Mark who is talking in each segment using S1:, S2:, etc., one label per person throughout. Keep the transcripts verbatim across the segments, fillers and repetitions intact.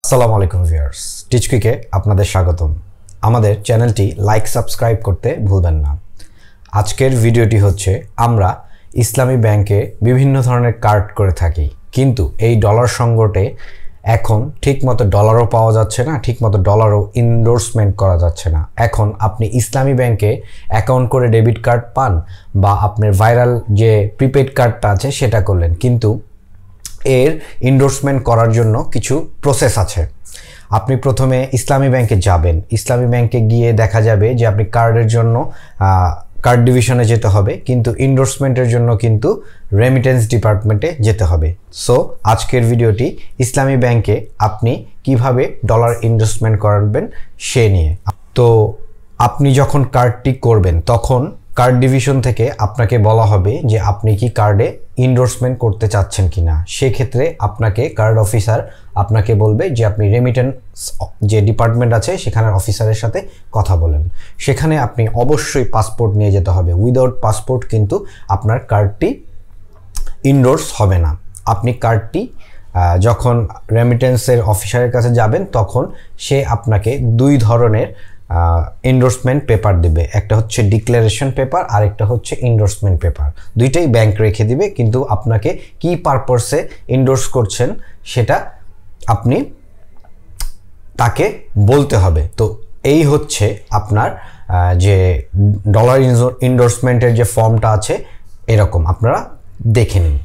S1: আসসালামু আলাইকুম viewers, teach কুইকে আপনাদের স্বাগতম। আমাদের চ্যানেলটি লাইক সাবস্ক্রাইব করতে ভুলবেন না। আজকের ভিডিওটি হচ্ছে আমরা ইসলামী ব্যাংকে বিভিন্ন ধরনের কার্ড করে থাকি, কিন্তু এই ডলার সংকটে এখন ঠিকমতো ডলারও পাওয়া যাচ্ছে না, ঠিকমতো ডলারও এন্ডোর্সমেন্ট করা যাচ্ছে না। এখন আপনি ইসলামী ব্যাংকে অ্যাকাউন্ট করে ডেবিট কার্ড পান বা আপনার ভাইরাল যে প্রিপেড কার্ডটা আছে সেটা করলেন, কিন্তু এর এন্ডোর্সমেন্ট করার জন্য কিছু প্রসেস আছে। আপনি প্রথমে ইসলামী ব্যাংকে যাবেন, ইসলামী ব্যাংকে গিয়ে দেখা যাবে যে আপনি কার্ডের জন্য কার্ড ডিভিশনে যেতে হবে, কিন্তু এন্ডোর্সমেন্টের জন্য কিন্তু রেমিটেন্স ডিপার্টমেন্টে যেতে হবে। সো আজকের ভিডিওটি ইসলামী ব্যাংকে আপনি কিভাবে ডলার এন্ডোর্সমেন্ট করবেন সে নিয়ে। তো আপনি যখন কার্ডটি করবেন তখন কার্ড ডিভিশন থেকে আপনাকে বলা হবে যে আপনি কি কার্ডে এন্ডোর্সমেন্ট করতে চাচ্ছেন কিনা। সেক্ষেত্রে আপনাকে কার্ড অফিসার আপনাকে বলবে যে আপনি রেমিটেন্স যে ডিপার্টমেন্ট আছে সেখানের অফিসারের সাথে কথা বলেন। সেখানে আপনি অবশ্যই পাসপোর্ট নিয়ে যেতে হবে। উইদাউট পাসপোর্ট কিন্তু আপনার কার্ডটি এন্ডোর্স হবে না। আপনি কার্ডটি যখন রেমিটেন্সের অফিসারের কাছে যাবেন তখন সে আপনাকে দুই ধরনের এন্ডোর্সমেন্ট পেপার দিবে, একটা হচ্ছে ডিক্লারেশন পেপার আর একটা হচ্ছে এন্ডোর্সমেন্ট পেপার। দুইটাই ব্যাংক রেখে দিবে, কিন্তু আপনাকে কি পারপাসে এন্ডোর্স করছেন সেটা আপনি তাকে বলতে হবে। তো এই হচ্ছে আপনার যে ডলার এন্ডোর্সমেন্টের যে ফর্মটা আছে, এরকম আপনারা দেখে নিন।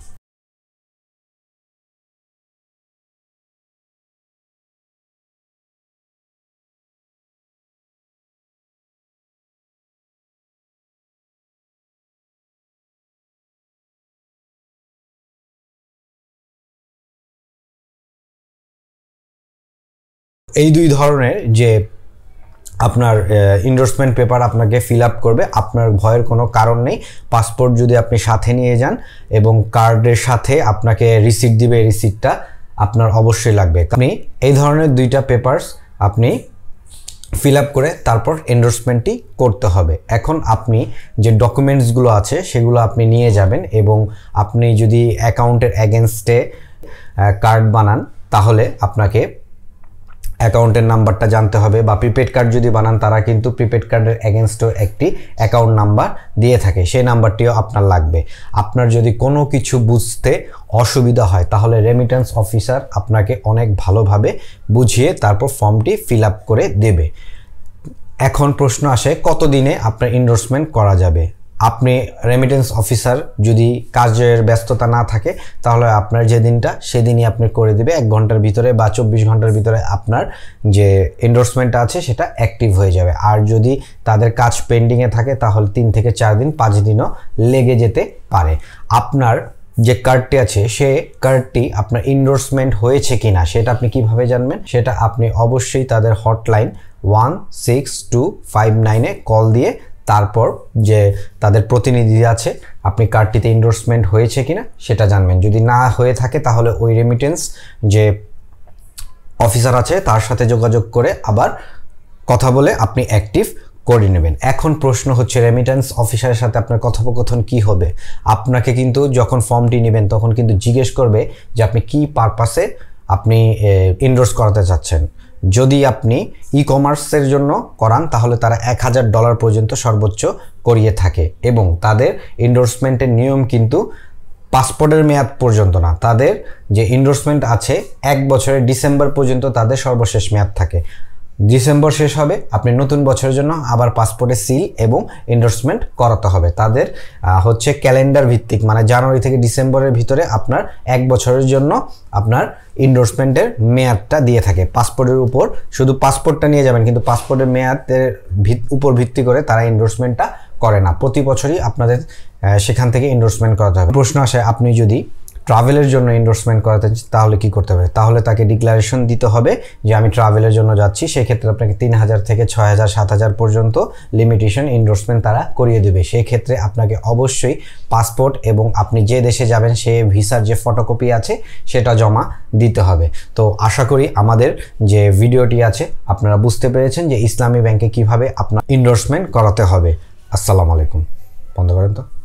S1: এই দুই ধরনের যে আপনার এন্ডোর্সমেন্ট পেপার আপনাকে ফিল আপ করবে, আপনার ভয়ের কোনো কারণ নেই। পাসপোর্ট যদি আপনি সাথে নিয়ে যান এবং কার্ডের সাথে আপনাকে রিসিট দিবে, এই রিসিটটা আপনার অবশ্যই লাগবে। আপনি এই ধরনের দুইটা পেপারস আপনি ফিল আপ করে তারপর এন্ডোর্সমেন্টটি করতে হবে। এখন আপনি যে ডকুমেন্টসগুলো আছে সেগুলো আপনি নিয়ে যাবেন, এবং আপনি যদি অ্যাকাউন্টের এগেনস্টে কার্ড বানান তাহলে আপনাকে অ্যাকাউন্টের নাম্বারটা জানতে হবে, বা প্রিপেড কার্ড যদি বানান তারা কিন্তু প্রিপেড কার্ডের এগেনস্টেও একটি অ্যাকাউন্ট নাম্বার দিয়ে থাকে, সেই নাম্বারটিও আপনার লাগবে। আপনার যদি কোনো কিছু বুঝতে অসুবিধা হয় তাহলে রেমিটেন্স অফিসার আপনাকে অনেক ভালোভাবে বুঝিয়ে তারপর ফর্মটি ফিল আপ করে দেবে। এখন প্রশ্ন আসে কতদিনে আপনার এন্ডোর্সমেন্ট করা যাবে। আপনি রেমিটেন্স অফিসার যদি কাজের ব্যস্ততা না থাকে তাহলে আপনার যে দিনটা সেদিনই আপনি করে দিবে, এক ঘন্টার ভিতরে বা চব্বিশ ঘন্টার ভিতরে আপনার যে এন্ডোর্সমেন্টটা আছে সেটা অ্যাক্টিভ হয়ে যাবে। আর যদি তাদের কাজ পেন্ডিংয়ে থাকে তাহলে তিন থেকে চার দিন পাঁচ দিনও লেগে যেতে পারে। আপনার যে কার্ডটি আছে সে কার্ডটি আপনার এন্ডোর্সমেন্ট হয়েছে কিনা সেটা আপনি কিভাবে জানবেন, সেটা আপনি অবশ্যই তাদের hotline one six two five নাইনে কল দিয়ে তারপর যে তাদের প্রতিনিধি আছে আপনি কার্ডটিতে এন্ডোর্সমেন্ট হয়েছে কিনা সেটা জানবেন। যদি না হয়ে থাকে তাহলে ওই রেমিটেন্স যে অফিসার আছে তার সাথে যোগাযোগ করে আবার কথা বলে আপনি অ্যাক্টিভ করে নেবেন। এখন প্রশ্ন হচ্ছে রেমিটেন্স অফিসারের সাথে আপনার কথোপকথন কি হবে। আপনাকে কিন্তু যখন ফর্মটি নেবেন তখন কিন্তু জিজ্ঞেস করবে যে আপনি কি পারপাসে আপনি এন্ডোর্স করাতে চাচ্ছেন। যদি আপনি ই কমার্সের জন্য করান তাহলে তারা এক হাজার ডলার পর্যন্ত সর্বোচ্চ করিয়ে থাকে, এবং তাদের এন্ডোর্সমেন্টের নিয়ম কিন্তু পাসপোর্টের মেয়াদ পর্যন্ত না। তাদের যে এন্ডোর্সমেন্ট আছে এক বছরের ডিসেম্বর পর্যন্ত তাদের সর্বশেষ মেয়াদ থাকে। ডিসেম্বর শেষ হবে, আপনি নতুন বছরের জন্য আবার পাসপোর্টে সিল এবং এন্ডোর্সমেন্ট করাতে হবে। তাদের হচ্ছে ক্যালেন্ডার ভিত্তিক, মানে জানুয়ারি থেকে ডিসেম্বরের ভিতরে আপনার এক বছরের জন্য আপনার এন্ডোর্সমেন্টের মেয়াদটা দিয়ে থাকে। পাসপোর্টের উপর শুধু পাসপোর্টটা নিয়ে যাবেন, কিন্তু পাসপোর্টের মেয়াদের উপর ভিত্তি করে তারা এন্ডোর্সমেন্টটা করে না। প্রতি বছরই আপনাদের সেখান থেকে এন্ডোর্সমেন্ট করাতে হবে। প্রশ্ন আসে আপনি যদি ট্রাভেলের জন্য এন্ডোর্সমেন্ট করাতে তাহলে কি করতে হবে। তাহলে তাকে ডিক্লারেশন দিতে হবে যে আমি ট্রাভেলের জন্য যাচ্ছি। সেক্ষেত্রে আপনাকে তিন হাজার থেকে ছয় হাজার সাত হাজার পর্যন্ত লিমিটেশন এন্ডোর্সমেন্ট তারা করিয়ে দেবে। সেই ক্ষেত্রে আপনাকে অবশ্যই পাসপোর্ট এবং আপনি যে দেশে যাবেন সে ভিসার যে ফটোকপি আছে সেটা জমা দিতে হবে। তো আশা করি আমাদের যে ভিডিওটি আছে আপনারা বুঝতে পেরেছেন যে ইসলামী ব্যাংকে কিভাবে আপনার এন্ডোর্সমেন্ট করাতে হবে। আসসালামু আলাইকুম। বন্ধ করেন তো।